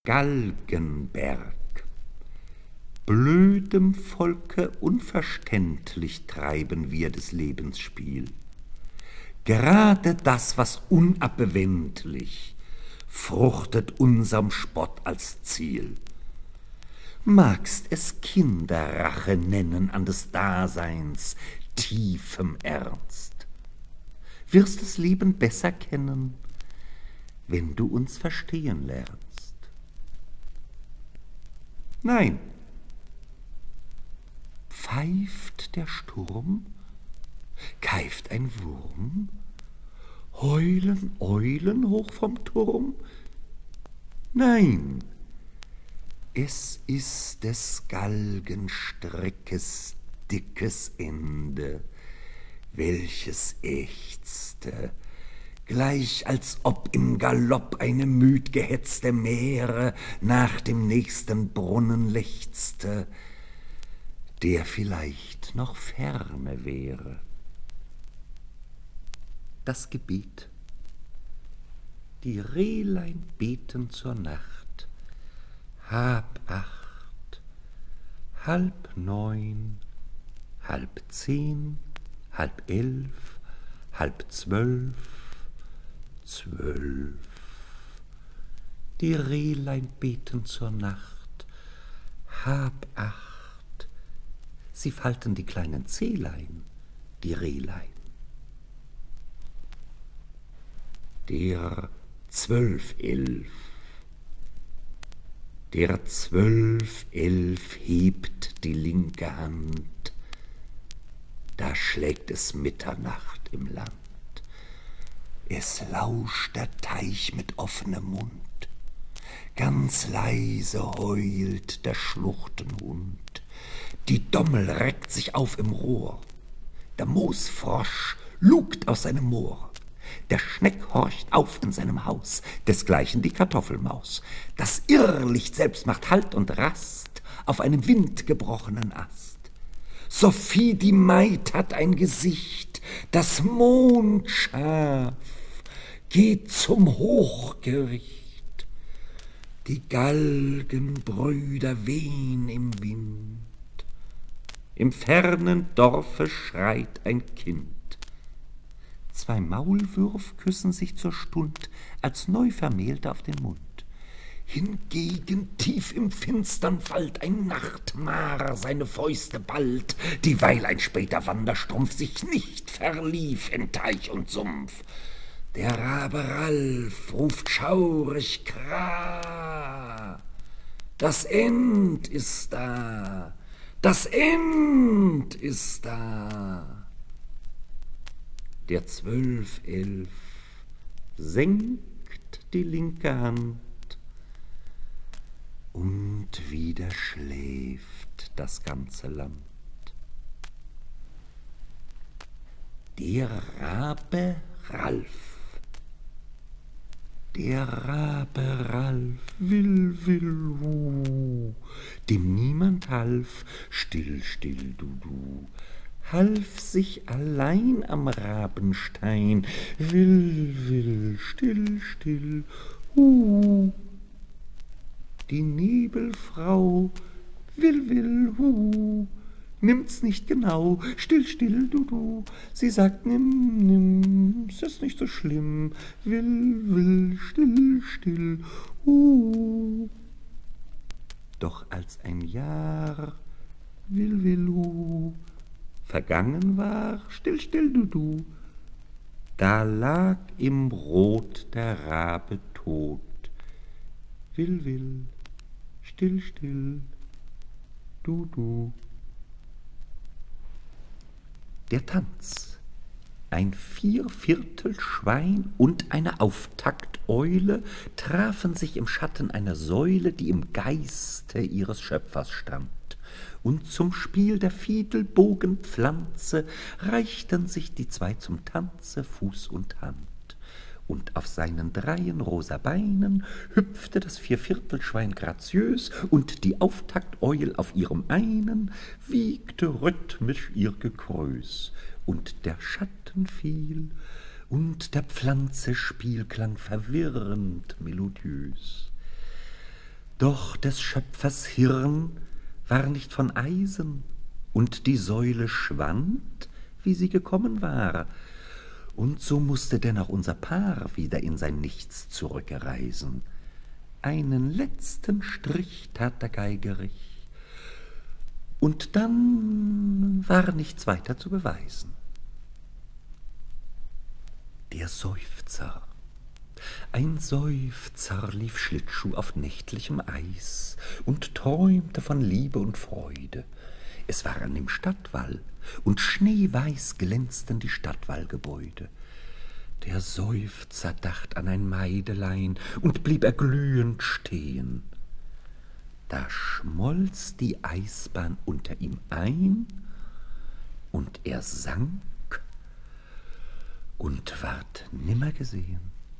Galgenberg. Blödem Volke unverständlich treiben wir des Lebens Spiel. Gerade das, was unabwendlich, fruchtet unserm Spott als Ziel. Magst es Kinderrache nennen an des Daseins tiefem Ernst, wirst das Leben besser kennen, wenn du uns verstehen lernst. Nein, pfeift der Sturm, keift ein Wurm, heulen Eulen hoch vom Turm? Nein, es ist des Galgenstrickes dickes Ende, welches ächzte, gleich als ob im Galopp eine müdgehetzte Mähre nach dem nächsten Brunnen lechzte, der vielleicht noch ferne wäre. Das Gebet. Die Rehlein beten zur Nacht. Hab acht, 8:30, 9:30, 10:30, 11:30, 12:30. Die Rehlein beten zur Nacht. Hab acht. Sie falten die kleinen Zehlein, die Rehlein. Der 12:11. Der 12:11 hebt die linke Hand, da schlägt es Mitternacht im Land. Es lauscht der Teich mit offenem Mund, ganz leise heult der Schluchtenhund, die Dommel reckt sich auf im Rohr, der Moosfrosch lugt aus seinem Moor, der Schneck horcht auf in seinem Haus, desgleichen die Kartoffelmaus. Das Irrlicht selbst macht Halt und Rast auf einem windgebrochenen Ast. Sophie die Maid hat ein Gesicht, das mondscharf geht zum Hochgericht. Die Galgenbrüder wehn im Wind. Im fernen Dorfe schreit ein Kind. 2 Maulwürf küssen sich zur Stund als Neuvermählte auf den Mund. Hingegen tief im finstern Wald ein Nachtmar seine Fäuste ballt, dieweil ein später Wanderstrumpf sich nicht verlief in Teich und Sumpf. Der Rabe Ralf ruft schaurig Kra. Das End ist da, das End ist da. Der 12:11 senkt die linke Hand und wieder schläft das ganze Land. Der Rabe Ralf. Der Rabe Ralf, will, dem niemand half, still, still, du, half sich allein am Rabenstein, will, still, still, Die Nebelfrau, will, nimmt's nicht genau, still, still, du, sie sagt, nimm, es ist nicht so schlimm, will, still, still, Doch als ein Jahr, will, vergangen war, still, still, du, da lag im Brot der Rabe tot, will, still, still, du. Der Tanz. Ein 4/4 Schwein und eine Auftakteule trafen sich im Schatten einer Säule, die im Geiste ihres Schöpfers stand. Und zum Spiel der Fiedelbogenpflanze reichten sich die 2 zum Tanze Fuß und Hand. Und auf seinen 3 rosa Beinen hüpfte das 4/4 Schwein graziös, und die Auftakteul auf ihrem einen wiegte rhythmisch ihr Gekrös, und der Schatten fiel, und der Pflanze Spiel klang verwirrend melodiös. Doch des Schöpfers Hirn war nicht von Eisen, und die Säule schwand, wie sie gekommen war, und so mußte denn auch unser Paar wieder in sein Nichts zurückreisen. Einen letzten Strich tat der Geigerich, und dann war nichts weiter zu beweisen. Der Seufzer. Ein Seufzer lief Schlittschuh auf nächtlichem Eis und träumte von Liebe und Freude. Es war an dem Stadtwall, und schneeweiß glänzten die Stadtwallgebäude. Der Seufzer dacht an ein Maidelein und blieb erglühend stehen. Da schmolz die Eisbahn unter ihm ein, und er sank und ward nimmer gesehen.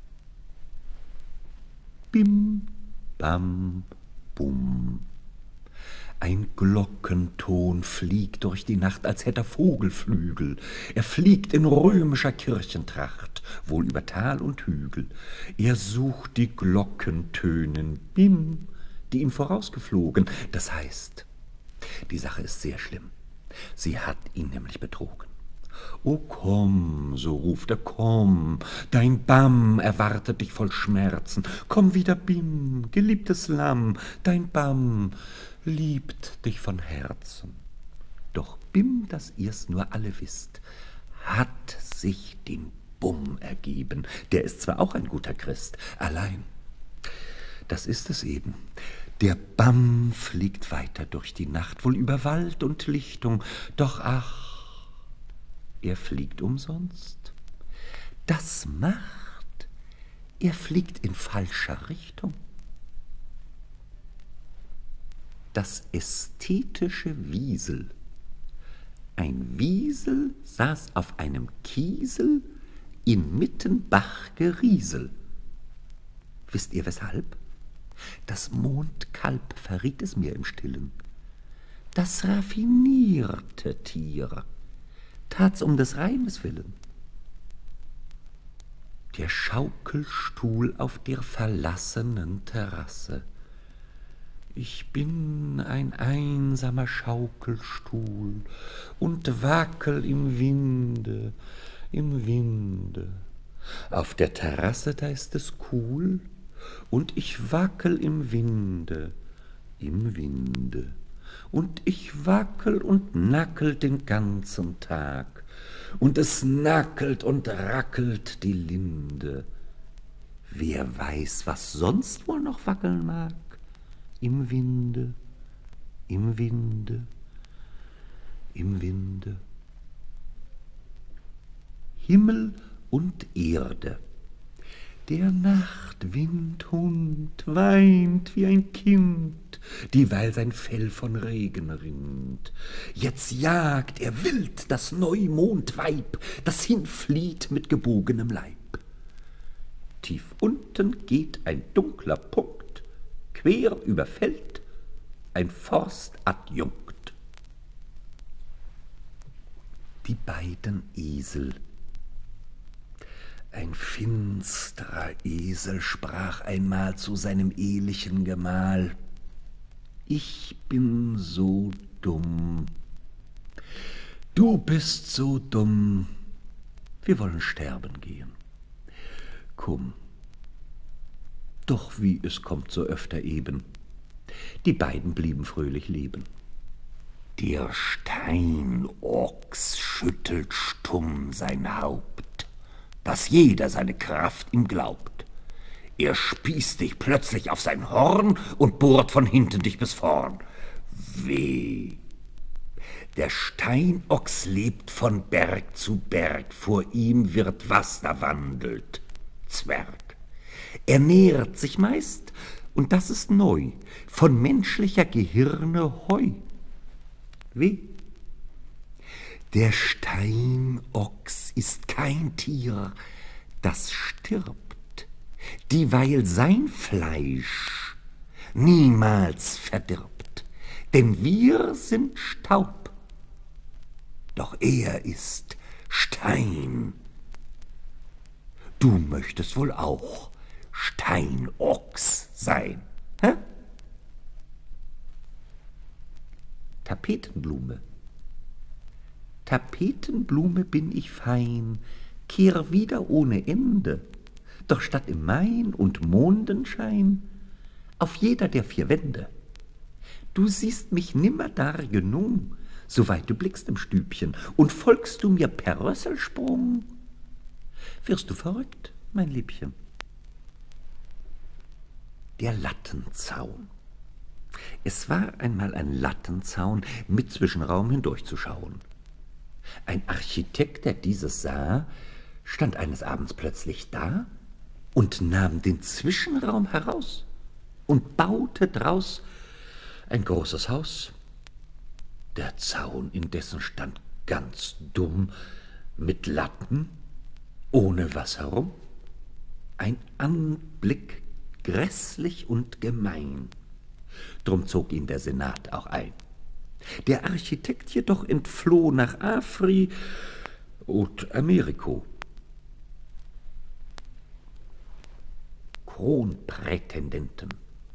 Bim, bam, bum. Ein Glockenton fliegt durch die Nacht, als hätt er Vogelflügel. Er fliegt in römischer Kirchentracht, wohl über Tal und Hügel. Er sucht die Glockentönen, bim, die ihm vorausgeflogen. Das heißt, die Sache ist sehr schlimm. Sie hat ihn nämlich betrogen. »O komm«, so ruft er, »komm, dein Bam erwartet dich voll Schmerzen. Komm wieder, Bim, geliebtes Lamm, dein Bam liebt dich von Herzen.« Doch Bim, dass ihr's nur alle wisst, hat sich dem Bum ergeben. Der ist zwar auch ein guter Christ, allein, das ist es eben. Der Bam fliegt weiter durch die Nacht, wohl über Wald und Lichtung, doch ach, er fliegt umsonst. Das macht, er fliegt in falscher Richtung. Das ästhetische Wiesel. Ein Wiesel saß auf einem Kiesel inmitten Bachgeriesel. Wisst ihr weshalb? Das Mondkalb verriet es mir im Stillen. Das raffinierte Tier tat's um des Reimes willen. Der Schaukelstuhl auf der verlassenen Terrasse. Ich bin ein einsamer Schaukelstuhl und wackel im Winde, im Winde. Auf der Terrasse, da ist es cool, und ich wackel im Winde, im Winde. Und ich wackel und nackel den ganzen Tag, und es nackelt und rackelt die Linde. Wer weiß, was sonst wohl noch wackeln mag? Im Winde, im Winde, im Winde. Himmel und Erde. Der Nachtwindhund weint wie ein Kind, dieweil sein Fell von Regen rinnt. Jetzt jagt er wild das Neumondweib, das hinflieht mit gebogenem Leib. Tief unten geht ein dunkler Punkt, quer überfällt ein Forstadjunkt. Die beiden Esel. Ein finstrer Esel sprach einmal zu seinem ehelichen Gemahl: »Ich bin so dumm, du bist so dumm, wir wollen sterben gehen. Komm.« Doch wie es kommt so öfter eben, die beiden blieben fröhlich leben. Der Steinochs schüttelt stumm sein Haupt, dass jeder seine Kraft ihm glaubt. Er spießt dich plötzlich auf sein Horn und bohrt von hinten dich bis vorn. Weh! Der Steinochs lebt von Berg zu Berg, vor ihm wird, was da wandelt, Zwerg. Er nährt sich meist, und das ist neu, von menschlicher Gehirne Heu. Weh! Der Steinochs ist kein Tier, das stirbt, dieweil sein Fleisch niemals verdirbt, denn wir sind Staub, doch er ist Stein. Du möchtest wohl auch Steinochs sein, hä? Tapetenblume. Tapetenblume bin ich fein, kehr wieder ohne Ende, doch statt im Main und Mondenschein auf jeder der 4 Wände. Du siehst mich nimmer dar genung, soweit du blickst im Stübchen, und folgst du mir per Rösselsprung, wirst du verrückt, mein Liebchen. Der Lattenzaun. Es war einmal ein Lattenzaun, mit Zwischenraum hindurchzuschauen. Ein Architekt, der dieses sah, stand eines Abends plötzlich da und nahm den Zwischenraum heraus und baute draus ein großes Haus. Der Zaun indessen stand ganz dumm, mit Latten, ohne was herum. Ein Anblick grässlich und gemein. Drum zog ihn der Senat auch ein. Der Architekt jedoch entfloh nach Afri und Ameriko. Kronprätendenten.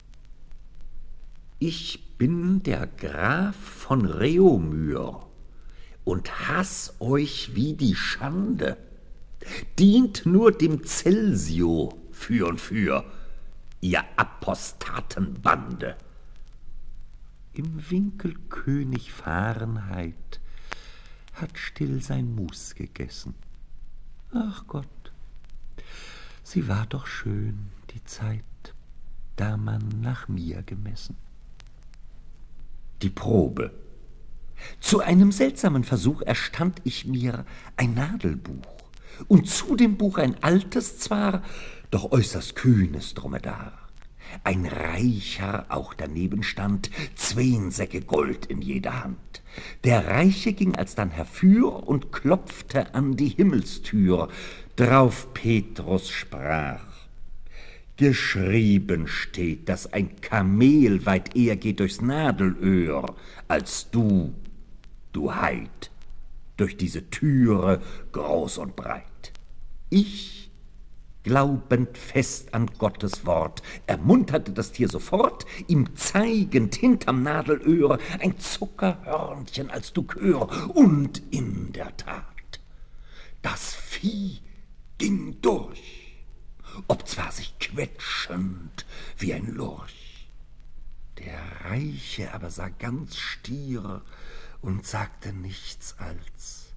Ich bin der Graf von Reaumur und hass euch wie die Schande. Dient nur dem Celsio für und für, ihr Apostatenbande. Im Winkel König Fahrenheit hat still sein Mus gegessen. Ach Gott, sie war doch schön, die Zeit, da man nach mir gemessen. Die Probe. Zu einem seltsamen Versuch erstand ich mir ein Nadelbuch und zu dem Buch ein altes zwar, doch äußerst kühnes Dromedar. Ein Reicher auch daneben stand, 2 Säcke Gold in jeder Hand. Der Reiche ging alsdann herfür und klopfte an die Himmelstür. Drauf Petrus sprach: Geschrieben steht, dass ein Kamel weit eher geht durchs Nadelöhr, als du Heid, durch diese Türe groß und breit. Ich, glaubend fest an Gottes Wort, ermunterte das Tier sofort, ihm zeigend hinterm Nadelöhr ein Zuckerhörnchen als Dukör. Und in der Tat, das Vieh ging durch, obzwar sich quetschend wie ein Lurch. Der Reiche aber sah ganz stier und sagte nichts als: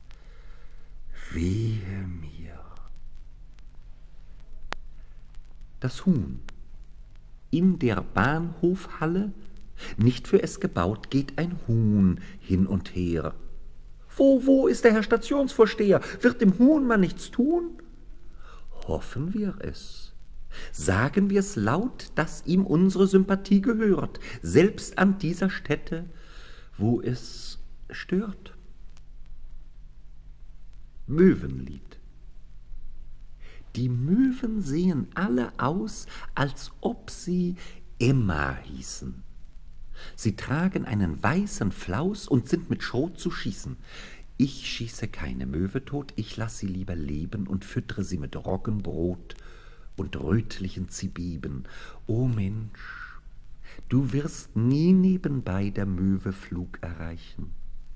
Wehe mir. Das Huhn. In der Bahnhofhalle, nicht für es gebaut, geht ein Huhn hin und her. Wo ist der Herr Stationsvorsteher? Wird dem Huhn man nichts tun? Hoffen wir es. Sagen wir es laut, dass ihm unsere Sympathie gehört, selbst an dieser Stätte, wo es stört. Möwenlied. Die Möwen sehen alle aus, als ob sie Emma hießen. Sie tragen einen weißen Flaus und sind mit Schrot zu schießen. Ich schieße keine Möwe tot, ich lass sie lieber leben und füttere sie mit Roggenbrot und rötlichen Zibiben. O Mensch, du wirst nie nebenbei der Möwe Flug erreichen,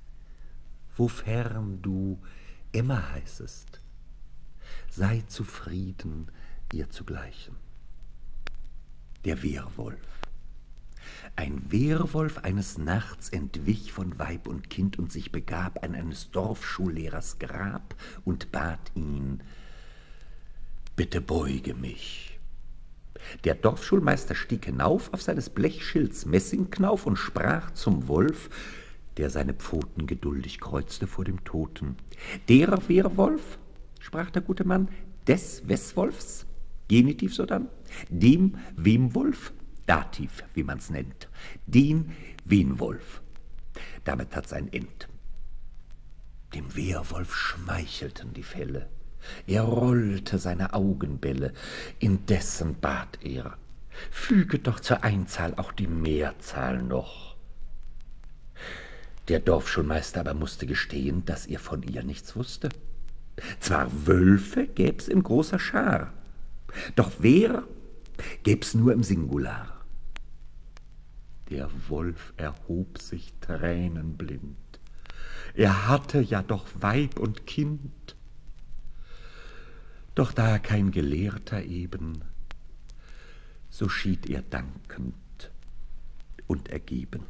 wofern du Emma heißest. Sei zufrieden, ihr zu gleichen. Der Wehrwolf. Ein Wehrwolf eines Nachts entwich von Weib und Kind und sich begab an eines Dorfschullehrers Grab und bat ihn: Bitte beuge mich. Der Dorfschulmeister stieg hinauf auf seines Blechschilds Messingknauf und sprach zum Wolf, der seine Pfoten geduldig kreuzte vor dem Toten: Der Wehrwolf, sprach der gute Mann, des wes Wolfs, Genitiv sodann, dem wem Wolf, Dativ, wie man's nennt, den wen Wolf. Damit hat's ein End. Dem Wehrwolf schmeichelten die Felle, er rollte seine Augenbälle, indessen bat er: Füge doch zur Einzahl auch die Mehrzahl noch. Der Dorfschulmeister aber mußte gestehen, dass er von ihr nichts wusste. Zwar Wölfe gäb's in großer Schar, doch wer gäb's nur im Singular. Der Wolf erhob sich tränenblind. Er hatte ja doch Weib und Kind. Doch da er kein Gelehrter eben, so schied er dankend und ergeben.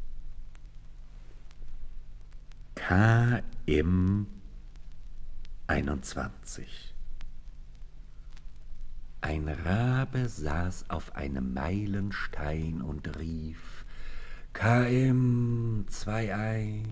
KM 21. Ein Rabe saß auf einem Meilenstein und rief: KM 21,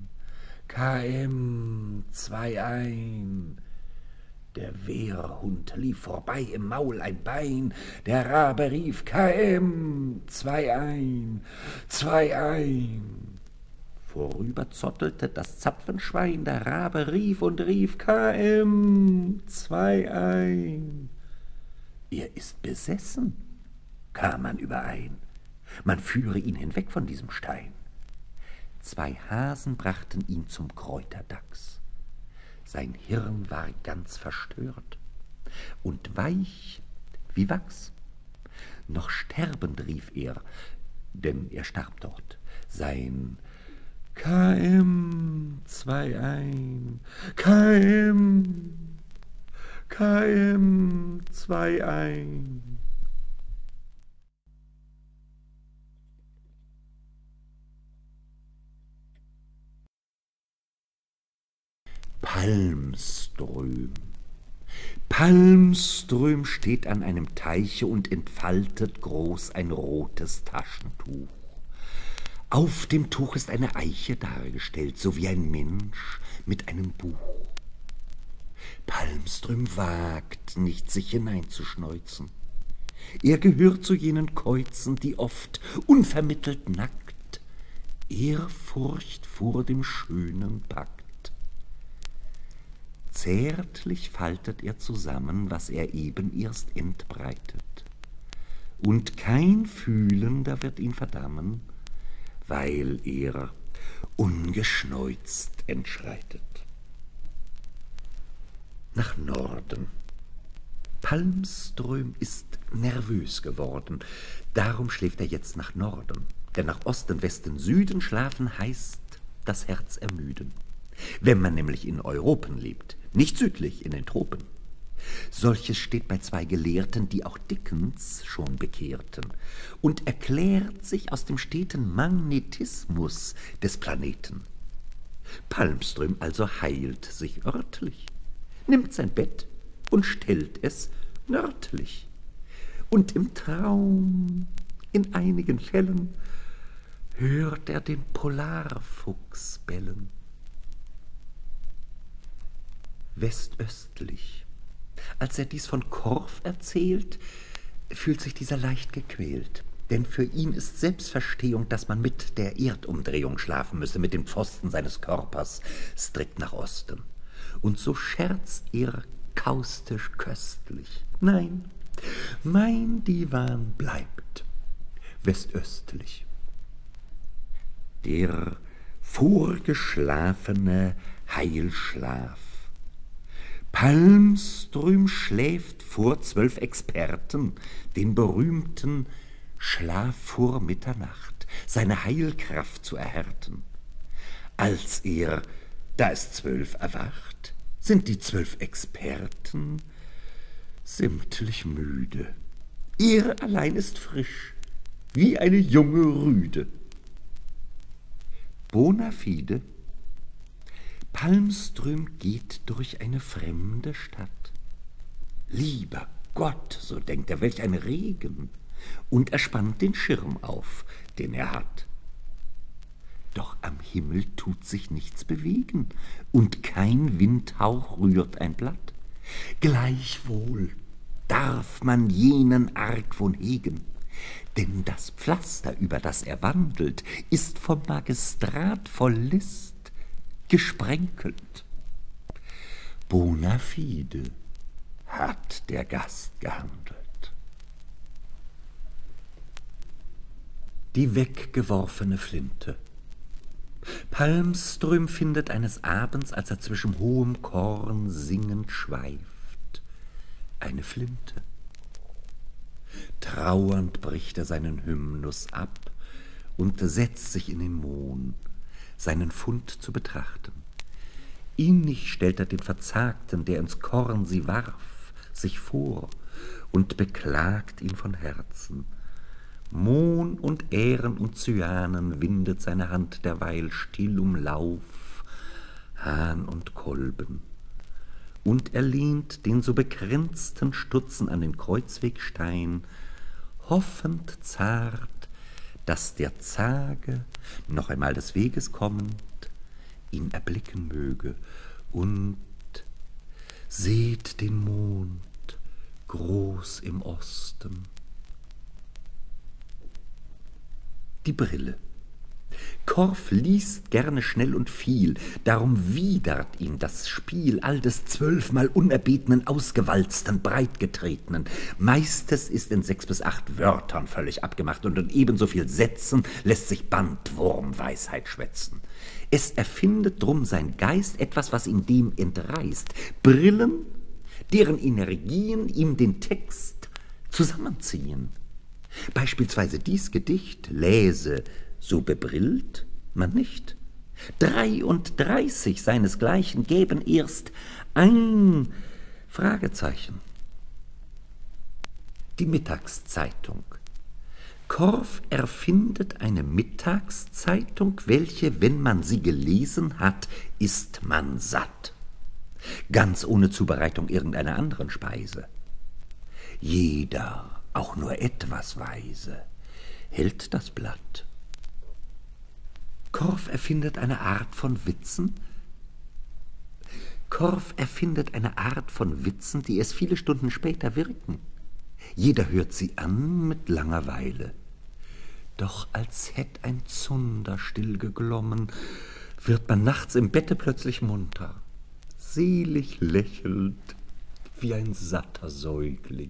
KM 21. Der Wehrhund lief vorbei, im Maul ein Bein. Der Rabe rief: KM 21, 21. Vorüber zottelte das Zapfenschwein. Der Rabe rief und rief: KM 21. Er ist besessen, kam man überein. Man führe ihn hinweg von diesem Stein. 2 Hasen brachten ihn zum Kräuterdachs. Sein Hirn war ganz verstört und weich wie Wachs. Noch sterbend rief er, denn er starb dort, sein KM 21, KM 21. Palmström. Palmström steht an einem Teiche und entfaltet groß ein rotes Taschentuch. Auf dem Tuch ist eine Eiche dargestellt, so wie ein Mensch mit einem Buch. Palmström wagt nicht, sich hineinzuschneuzen. Er gehört zu jenen Käuzen, die oft unvermittelt nackt Ehrfurcht vor dem Schönen packt. Zärtlich faltet er zusammen, was er eben erst entbreitet, und kein Fühlender wird ihn verdammen, weil er ungeschneuzt entschreitet. Nach Norden. Palmström ist nervös geworden, darum schläft er jetzt nach Norden, denn nach Osten, Westen, Süden schlafen heißt das Herz ermüden. Wenn man nämlich in Europen lebt, nicht südlich in den Tropen. Solches steht bei 2 Gelehrten, die auch Dickens schon bekehrten, und erklärt sich aus dem steten Magnetismus des Planeten. Palmström also heilt sich örtlich, nimmt sein Bett und stellt es nördlich. Und im Traum, in einigen Fällen, hört er den Polarfuchs bellen. Westöstlich. Als er dies von Korf erzählt, fühlt sich dieser leicht gequält. Denn für ihn ist Selbstverstehung, dass man mit der Erdumdrehung schlafen müsse, mit dem Pfosten seines Körpers strikt nach Osten. Und so scherzt er kaustisch köstlich. Nein, mein Divan bleibt westöstlich. Der vorgeschlafene Heilschlaf. Palmström schläft vor 12 Experten, den berühmten Schlaf vor Mitternacht, seine Heilkraft zu erhärten. Als er, da es 12 erwacht, sind die 12 Experten sämtlich müde. Er allein ist frisch, wie eine junge Rüde. Bona fide. Palmström geht durch eine fremde Stadt. Lieber Gott, so denkt er, welch ein Regen, und er spannt den Schirm auf, den er hat. Doch am Himmel tut sich nichts bewegen, und kein Windhauch rührt ein Blatt. Gleichwohl darf man jenen Argwohn hegen, denn das Pflaster, über das er wandelt, ist vom Magistrat voll List gesprenkelt. Bona fide hat der Gast gehandelt. Die weggeworfene Flinte. Palmström findet eines Abends, als er zwischen hohem Korn singend schweift, eine Flinte. Trauernd bricht er seinen Hymnus ab und setzt sich in den Mohn, seinen Fund zu betrachten. Innig stellt er den Verzagten, der ins Korn sie warf, sich vor und beklagt ihn von Herzen. Mohn und Ähren und Cyanen windet seine Hand derweil still um Lauf, Hahn und Kolben. Und er lehnt den so bekränzten Stutzen an den Kreuzwegstein, hoffend zart, dass der Zage, noch einmal des Weges kommend, ihn erblicken möge, und seht den Mond groß im Osten. Die Brille. Korff liest gerne schnell und viel, darum widert ihn das Spiel all des 12-mal unerbetenen, ausgewalzten, breitgetretenen. Meistes ist in 6 bis 8 Wörtern völlig abgemacht, und in ebenso viel Sätzen lässt sich Bandwurmweisheit schwätzen. Es erfindet drum sein Geist etwas, was ihm dem entreißt. Brillen, deren Energien ihm den Text zusammenziehen. Beispielsweise dies Gedicht läse, so bebrillt man nicht. 33 seinesgleichen gäben erst ein Fragezeichen. Die Mittagszeitung. Korff erfindet eine Mittagszeitung, welche, wenn man sie gelesen hat, ist man satt. Ganz ohne Zubereitung irgendeiner anderen Speise. Jeder, auch nur etwas weise, hält das Blatt. Korff erfindet eine Art von Witzen. Korff erfindet eine Art von Witzen, die erst viele Stunden später wirken. Jeder hört sie an mit Langeweile. Doch als hätt ein Zunder still geglommen, wird man nachts im Bette plötzlich munter, selig lächelnd wie ein satter Säugling.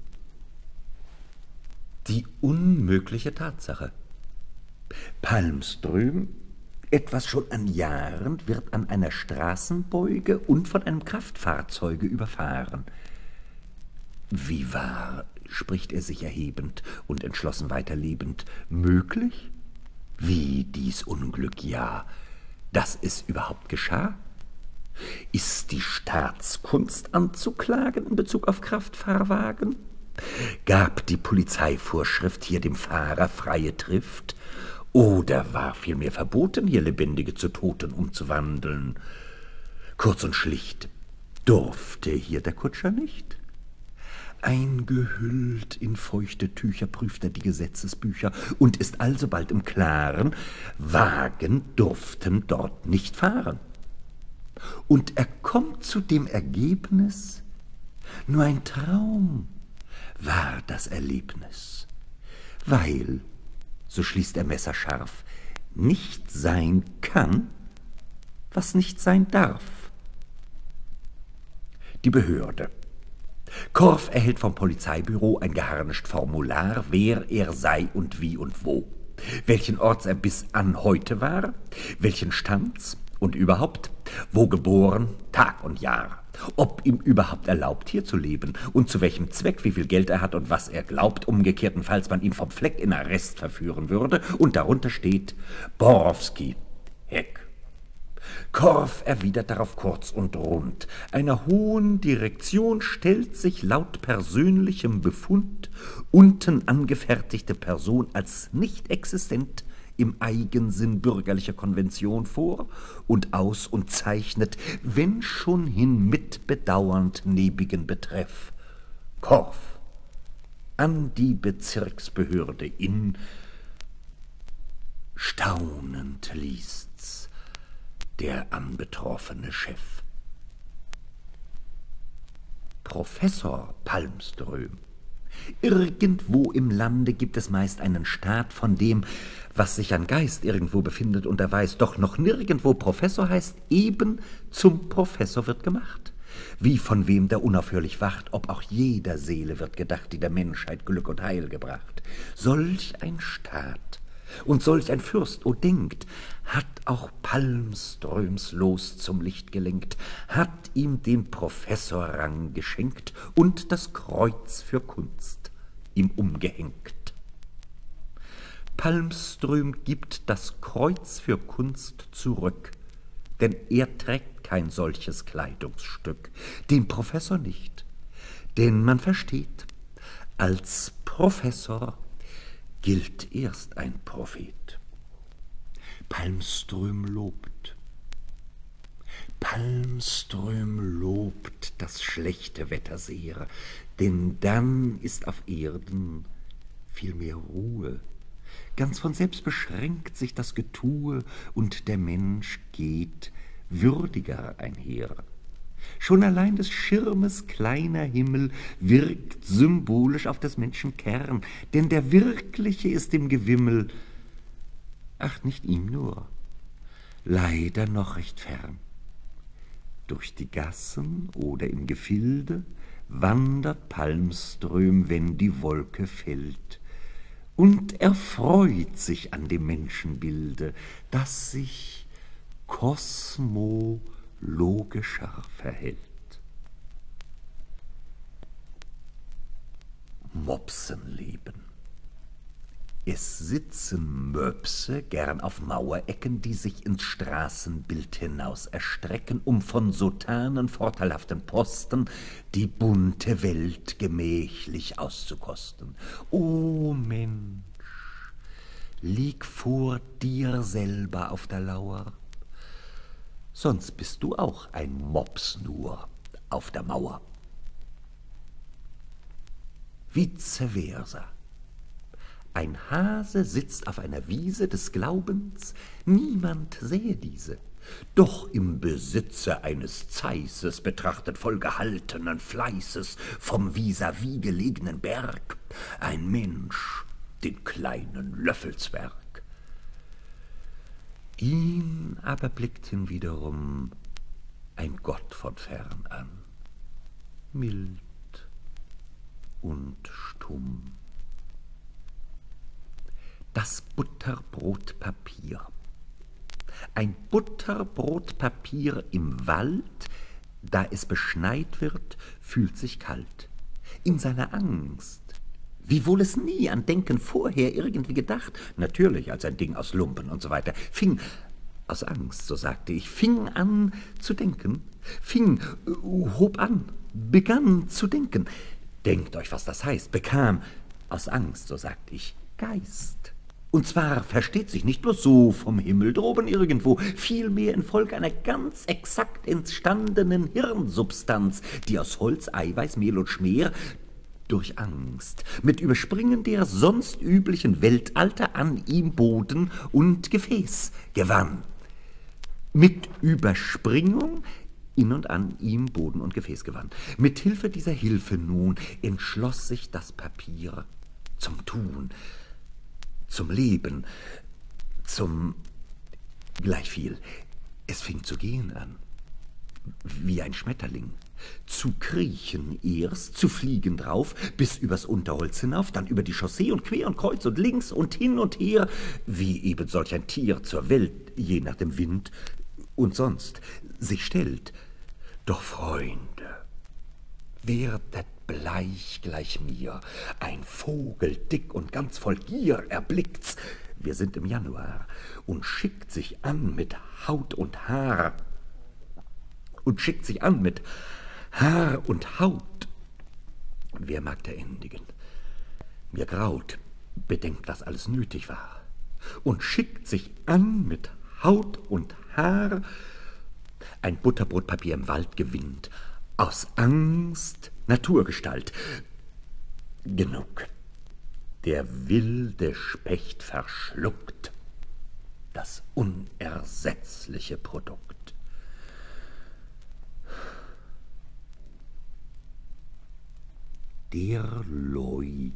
Die unmögliche Tatsache. Palmström, etwas schon an Jahren, wird an einer Straßenbeuge und von einem Kraftfahrzeuge überfahren. Wie wahr, spricht er sich erhebend und entschlossen weiterlebend, möglich? Wie dies Unglück, ja, dass es überhaupt geschah? Ist die Staatskunst anzuklagen in Bezug auf Kraftfahrwagen? Gab die Polizeivorschrift hier dem Fahrer freie Trift? Oder war vielmehr verboten, hier Lebendige zu Toten umzuwandeln? Kurz und schlicht, durfte hier der Kutscher nicht? Eingehüllt in feuchte Tücher prüft er die Gesetzesbücher und ist alsobald im Klaren, Wagen durften dort nicht fahren. Und er kommt zu dem Ergebnis, nur ein Traum war das Erlebnis, weil, so schließt er messerscharf, nicht sein kann, was nicht sein darf. Die Behörde. Korff erhält vom Polizeibüro ein geharnischt Formular, wer er sei und wie und wo, welchen Orts er bis an heute war, welchen Stands und überhaupt, wo geboren, Tag und Jahr, ob ihm überhaupt erlaubt, hier zu leben und zu welchem Zweck, wie viel Geld er hat und was er glaubt, umgekehrtenfalls man ihn vom Fleck in Arrest verführen würde, und darunter steht Borowski, Heck. Korff erwidert darauf kurz und rund. Einer hohen Direktion stellt sich laut persönlichem Befund unten angefertigte Person als nicht existent im Eigensinn bürgerlicher Konvention vor und aus und zeichnet, wenn schon hin mit bedauernd nebigen Betreff, Korff an die Bezirksbehörde in. Staunend liest's der anbetroffene Chef. Professor Palmström. Irgendwo im Lande gibt es meist einen Staat von dem, was sich an Geist irgendwo befindet und erweist, doch noch nirgendwo Professor heißt, eben zum Professor wird gemacht. Wie von wem der unaufhörlich wacht, ob auch jeder Seele wird gedacht, die der Menschheit Glück und Heil gebracht. Solch ein Staat und solch ein Fürst, o denkt, hat auch Palmströms Los zum Licht gelenkt, hat ihm den Professorrang geschenkt und das Kreuz für Kunst ihm umgehängt. Palmström gibt das Kreuz für Kunst zurück, denn er trägt kein solches Kleidungsstück, den Professor nicht, denn man versteht, als Professor gilt erst ein Prophet. Palmström lobt. Palmström lobt das schlechte Wetter sehr, denn dann ist auf Erden viel mehr Ruhe. Ganz von selbst beschränkt sich das Getue und der Mensch geht würdiger einher. Schon allein des Schirmes kleiner Himmel wirkt symbolisch auf des Menschen Kern, denn der Wirkliche ist im Gewimmel, ach, nicht ihm nur, leider noch recht fern. Durch die Gassen oder im Gefilde wandert Palmström, wenn die Wolke fällt, und erfreut sich an dem Menschenbilde, das sich kosmologischer verhält. Mopsenleben. Es sitzen Möpse gern auf Mauerecken, die sich ins Straßenbild hinaus erstrecken, um von sotanen vorteilhaften Posten die bunte Welt gemächlich auszukosten. O Mensch, lieg vor dir selber auf der Lauer, sonst bist du auch ein Mops nur auf der Mauer. Vice versa. Ein Hase sitzt auf einer Wiese des Glaubens, niemand sähe diese, doch im Besitze eines Zeißes, betrachtet voll gehaltenen Fleißes vom vis-à-vis gelegenen Berg, ein Mensch den kleinen Löffelsberg. Ihn aber blickt hinwiederum ein Gott von fern an, mild und stumm. Das Butterbrotpapier. Ein Butterbrotpapier im Wald, da es beschneit wird, fühlt sich kalt. In seiner Angst, wiewohl es nie an Denken vorher irgendwie gedacht, natürlich als ein Ding aus Lumpen und so weiter, fing aus Angst, so sagte ich, fing an zu denken, hob an, begann zu denken. Denkt euch, was das heißt, bekam aus Angst, so sagte ich, Geist. Und zwar versteht sich nicht bloß so vom Himmel droben irgendwo, vielmehr infolge einer ganz exakt entstandenen Hirnsubstanz, die aus Holz, Eiweiß, Mehl und Schmer durch Angst mit Überspringen der sonst üblichen Weltalter an ihm Boden und Gefäß gewann. Mit Überspringung in und an ihm Boden und Gefäß gewann. Mit Hilfe dieser Hilfe nun entschloss sich das Papier zum Tun, zum Leben, zum gleichviel. Es fing zu gehen an, wie ein Schmetterling, zu kriechen erst, zu fliegen drauf, bis übers Unterholz hinauf, dann über die Chaussee und quer und kreuz und links und hin und her, wie eben solch ein Tier zur Welt, je nach dem Wind und sonst, sich stellt. Doch, Freunde, werdet bleich gleich mir, ein Vogel, dick und ganz voll Gier, erblickt's, wir sind im Januar, und schickt sich an mit Haut und Haar, und schickt sich an mit Haar und Haut. Wer mag da endigen? Mir graut, bedenkt, was alles nötig war, und schickt sich an mit Haut und Haar, ein Butterbrotpapier im Wald gewinnt, aus Angst Naturgestalt. Genug. Der wilde Specht verschluckt das unersetzliche Produkt. Der Leu.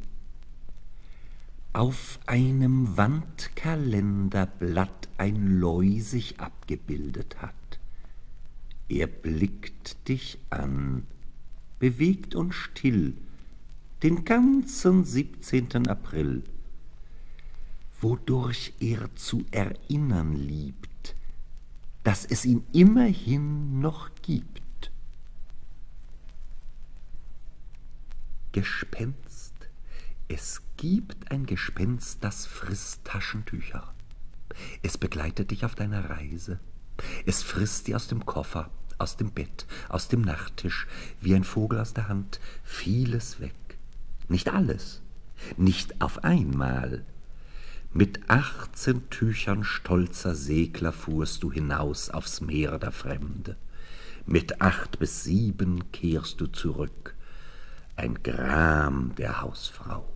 Auf einem Wandkalenderblatt ein Leu sich abgebildet hat. Er blickt dich an, bewegt und still, den ganzen 17. April, wodurch er zu erinnern liebt, dass es ihn immerhin noch gibt. Gespenst, Es gibt ein Gespenst, das frisst Taschentücher. Es begleitet dich auf deiner Reise. Es frisst dir aus dem Koffer, aus dem Bett, aus dem Nachttisch, wie ein Vogel aus der Hand, vieles weg. Nicht alles, nicht auf einmal. Mit 18 Tüchern stolzer Segler fuhrst du hinaus aufs Meer der Fremde. Mit 8 bis 7 kehrst du zurück, ein Gram der Hausfrau.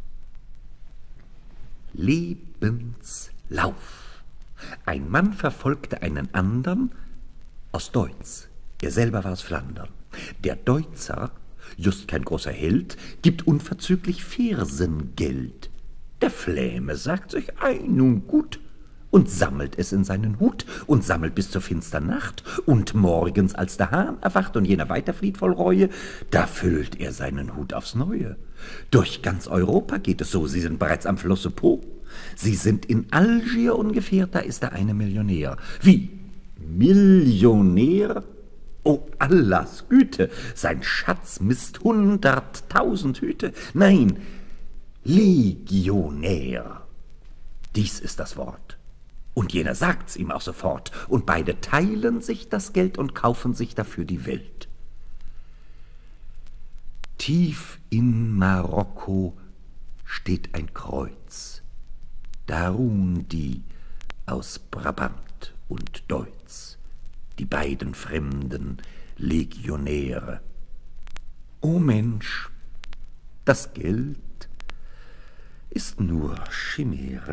Lebenslauf. Ein Mann verfolgte einen andern aus Deutz. Er selber war aus Flandern. Der Deutzer, just kein großer Held, gibt unverzüglich Fersengeld. Der Fläme sagt sich, ei, nun gut, und sammelt es in seinen Hut und sammelt bis zur finstern Nacht, und morgens, als der Hahn erwacht und jener weiterflieht voll Reue, da füllt er seinen Hut aufs Neue. Durch ganz Europa geht es so, sie sind bereits am Flusse Po. Sie sind in Algier ungefähr, da ist der eine Millionär. Wie? Millionär? Oh, Allahs Güte, sein Schatz misst 100.000 Hüte. Nein, Legionär. Dies ist das Wort. Und jener sagt's ihm auch sofort, und beide teilen sich das Geld und kaufen sich dafür die Welt. Tief in Marokko steht ein Kreuz, da ruhen die aus Brabant und Deutz, die beiden fremden Legionäre. O Mensch, das Geld ist nur Chimäre.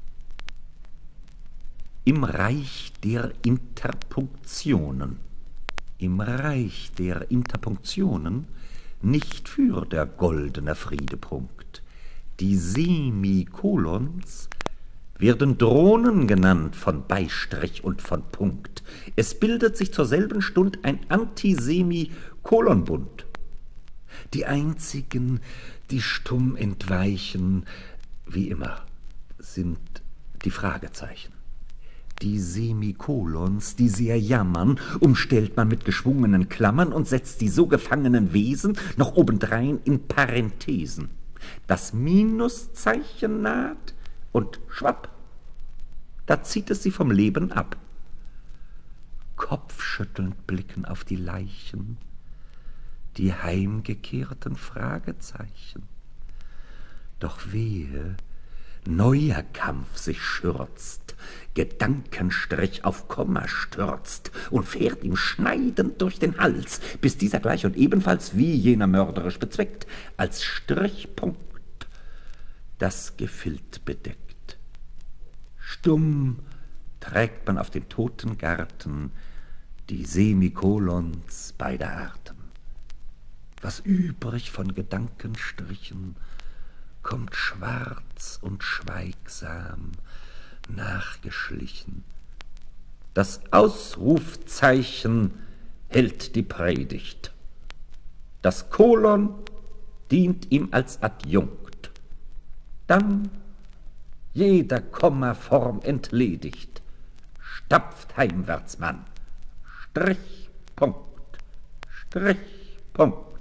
Im Reich der Interpunktionen, im Reich der Interpunktionen, nicht für der goldene Friedepunkt. Die Semikolons werden Drohnen genannt von Beistrich und von Punkt. Es bildet sich zur selben Stund ein Antisemikolonbund. Die einzigen, die stumm entweichen, wie immer, sind die Fragezeichen. Die Semikolons, die sehr jammern, umstellt man mit geschwungenen Klammern und setzt die so gefangenen Wesen noch obendrein in Parenthesen. Das Minuszeichen naht und schwapp, da zieht es sie vom Leben ab. Kopfschüttelnd blicken auf die Leichen die heimgekehrten Fragezeichen. Doch wehe, neuer Kampf sich schürzt, Gedankenstrich auf Komma stürzt und fährt ihm schneidend durch den Hals, bis dieser gleich und ebenfalls wie jener mörderisch bezweckt, als Strichpunkt das Gefild bedeckt. Stumm trägt man auf den toten Garten die Semikolons beider Arten. Was übrig von Gedankenstrichen kommt schwarz und schweigsam nachgeschlichen. Das Ausrufzeichen hält die Predigt. Das Kolon dient ihm als Adjunkt. Dann, jeder Kommaform entledigt, stapft heimwärts man. Strichpunkt, Strichpunkt.